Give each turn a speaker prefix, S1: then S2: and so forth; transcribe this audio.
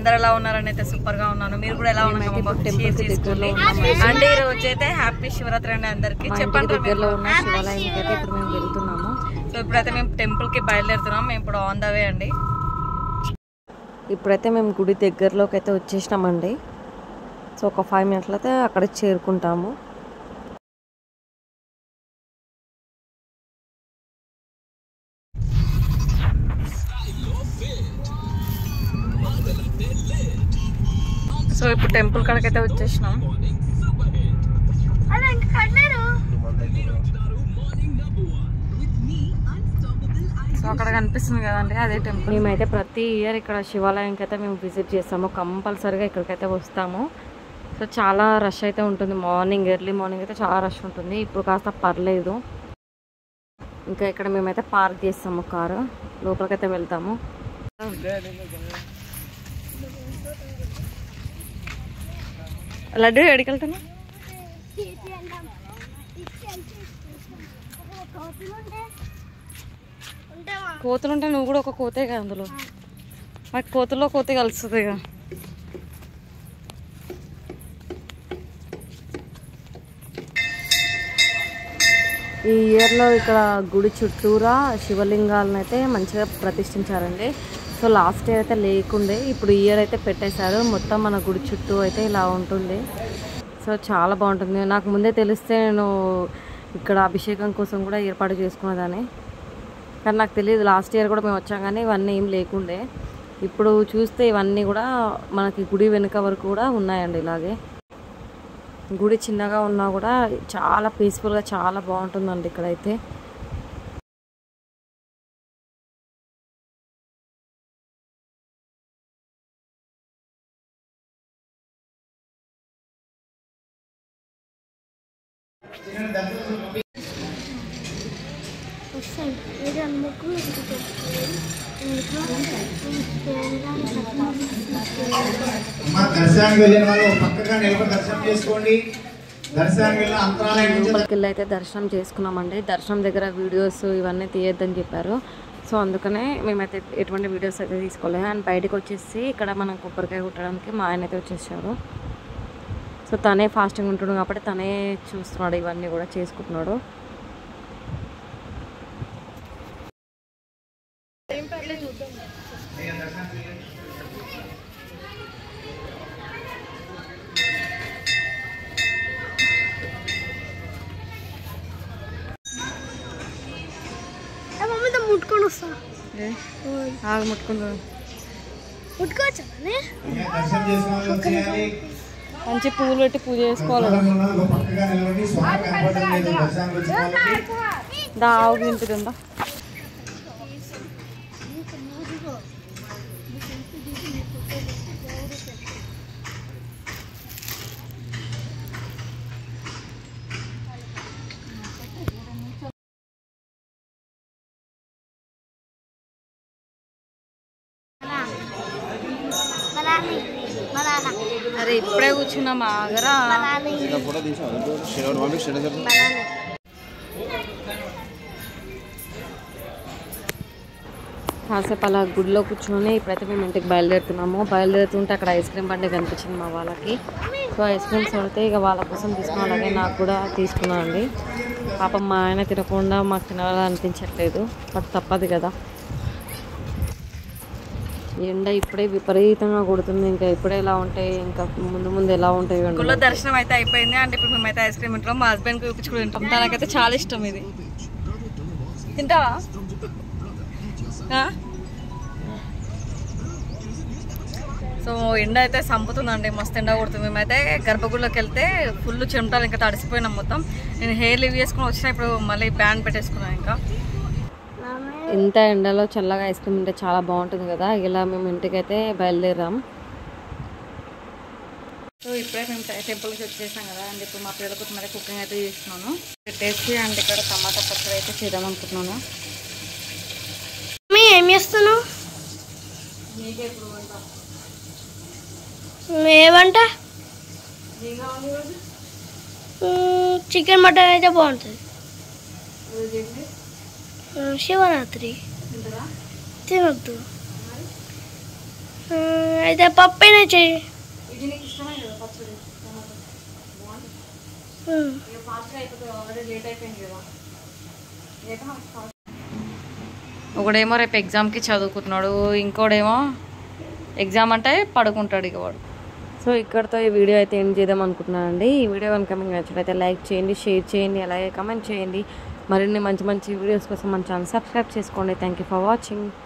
S1: అందరు ఎలా ఉన్నారని అయితే సూపర్ గా ఉన్నాను. మీరు కూడా ఎలా ఉన్నారు చేసుకోండి. అంటే ఈ రోజు అయితే హ్యాపీ శివరాత్రి అండి అందరికి. చెప్పండి దగ్గరలో ఉన్న శివాలయానికి అయితే ఇప్పుడు మేము వెళ్తున్నాము. సో ఇప్పుడైతే మేము టెంపుల్ కి బయలుదేరుతున్నాం. మేము ఇప్పుడు ఆన్ ద వే అండి.
S2: ఇప్పుడైతే మేము గుడి దగ్గరలోకి అయితే వచ్చేసినామండి. సో ఒక 5 minutes అయితే అక్కడ చేరుకుంటాము.
S1: సో ఇప్పుడు టెంపుల్ కాడికైతే వచ్చేసినాం. సో అక్కడ కనిపిస్తుంది కదండి అదే టెంపుల్.
S2: మేమైతే ప్రతి ఇయర్ ఇక్కడ శివాలయంకి అయితే మేము విజిట్ చేస్తాము. కంపల్సరీగా ఇక్కడికైతే వస్తాము. సో చాలా రష్ అయితే ఉంటుంది. ఎర్లీ మార్నింగ్ అయితే చాలా రష్ ఉంటుంది. ఇప్పుడు కాస్త పర్లేదు. ఇంకా ఇక్కడ మేమైతే పార్క్ చేస్తాము కారు. లోపలికైతే వెళ్తాము.
S1: లడ్డు ఎక్కడికి వెళ్తున్నా?
S2: కోతులు ఉంటే నువ్వు కూడా ఒక కోతే కదా అందులో. మాకు కోతుల్లో కోతే కలుస్తుంది ఇక. ఈ ఇయర్లో ఇక్కడ గుడి చుట్టూరా శివలింగాలను అయితే మంచిగా ప్రతిష్ఠించారండి. సో లాస్ట్ ఇయర్ అయితే లేకుండే, ఇప్పుడు ఈ ఇయర్ అయితే పెట్టేశారు. మొత్తం మన గుడి చుట్టూ అయితే ఇలా ఉంటుంది. సో చాలా బాగుంటుంది. నాకు ముందే తెలిస్తే నేను ఇక్కడ అభిషేకం కోసం కూడా ఏర్పాటు చేసుకునేదాన్ని. కానీ నాకు తెలియదు. లాస్ట్ ఇయర్ కూడా మేము వచ్చాం కానీ ఇవన్నీ ఏం లేకుండే. ఇప్పుడు చూస్తే ఇవన్నీ కూడా మనకి గుడి వెనుక వరకు కూడా ఉన్నాయండి. ఇలాగే గుడి చిన్నగా ఉన్నా కూడా చాలా పీస్ఫుల్గా చాలా బాగుంటుందండి ఇక్కడైతే.
S3: దర్శనానికి వెళ్ళిన వాళ్ళు పక్కగా నిలబడి దర్శనం చేసుకోండి. దర్శనానికి వెళ్ళిన అంతరాలయం
S2: లోపలికి వెళ్ళి అయితే దర్శనం చేసుకున్నామండి. దర్శనం దగ్గర వీడియోస్ ఇవన్నీ తీయొద్దని చెప్పారు. సో అందుకనే మేమైతే ఎటువంటి వీడియోస్ అయితే తీసుకోలేదు. అండ్ బయటకు వచ్చేసి ఇక్కడ మనం కొబ్బరికాయ కుట్టడానికి మా ఆయన అయితే వచ్చేసాడు. సో తనే ఫాస్టింగ్ ఉంటున్నాడు కాబట్టి తనే చూస్తున్నాడు, ఇవన్నీ కూడా చేసుకుంటున్నాడు.
S4: ముట్టుకొని వస్తా. ముట్టుకోవచ్చు
S2: మంచి పూలు పెట్టి పూజ చేసుకోవాలి. ఆవు తింటుందా?
S1: అరే ఇప్పుడే కూర్చున్నాం ఆగరా.
S2: కాసేపు అలా గుడిలో కూర్చొని ఇప్పుడైతే మేము ఇంటికి బయలుదేరుతున్నాము. బయలుదేరుతుంటే అక్కడ ఐస్ క్రీమ్ బండి కనిపించింది మా వాళ్ళకి. సో ఐస్ క్రీమ్స్ పడితే ఇక వాళ్ళ కోసం తీసుకున్నాం. అలాగే నాకు కూడా తీసుకున్నాను అండి. పాపం మా ఆయన తినకుండా మాకు తినాలనిపించట్లేదు. బట్ తప్పదు కదా. ఎండ ఇప్పుడే విపరీతంగా కొడుతుంది. ఇంకా ఇప్పుడే ఎలా ఉంటాయి, ఇంకా ముందు ముందు ఎలా ఉంటాయి.
S1: గుళ్ళో దర్శనం అయితే అయిపోయింది. అంటే ఇప్పుడు మేమైతే ఐస్ క్రీమ్ తింటాం. మా హస్బెండ్కి చూపించుకుని తింటాం. తనకైతే చాలా ఇష్టం ఇది. తింటావా? సో ఎండ అయితే సంపుతుందండి, మస్తు ఎండ కొడుతుంది. మేమైతే గర్భగుడిలోకి వెళ్తే ఫుల్ చెమటలు ఇంకా తడిసిపోయినాం మొత్తం. నేను హెయిర్ లీవ్ చేసుకుని వచ్చినా ఇప్పుడు మళ్ళీ బ్యాండ్ పెట్టేసుకున్నాను. ఇంకా
S2: ఇంత ఎండలో చల్లగా ఐస్ క్రీమ్ ఉంటే చాలా బాగుంటుంది కదా. ఇలా మేము ఇంటికైతే బయలుదేరాం.
S1: సో ఇప్పుడే మేము టెంపుల్కి వచ్చేసాం కదా. అండ్ ఇప్పుడు మా పిల్లల కోసం మరి కుకింగ్ అయితే చేస్తున్నాను. పెట్టేసి అండ్ ఇక్కడ టమాటా పచ్చడి అయితే చేద్దాం అనుకుంటున్నాను.
S4: ఏం చేస్తున్నావు? ఏమంట? చికెన్ మటన్ అయితే బాగుంటుంది. శివరాత్రి తినొద్దు. అయితే పప్పు అయినా చెయ్యి.
S2: ఇది నీకు ఇష్టమే కదా పచ్చడి ఫాస్ట్గా అయిపోతుంది ఆల్రెడీ లేట్ అయిపోయింది కదా.
S1: ఒకడేమో రేపు ఎగ్జామ్కి చదువుకుంటున్నాడు, ఇంకోడేమో ఎగ్జామ్ అంటే పడుకుంటాడు ఇక వాడు.
S2: సో ఇక్కడతో ఈ వీడియో అయితే ఎండ్ చేద్దాం అనుకుంటున్నానండి. ఈ వీడియో కనుక మీకు నచ్చినట్లయితే లైక్ చేయండి, షేర్ చేయండి, అలాగే కమెంట్ చేయండి. మరిన్ని మంచి మంచి వీడియోస్ కోసం మన ఛానల్ సబ్స్క్రైబ్ చేసుకోండి. Thank you for watching.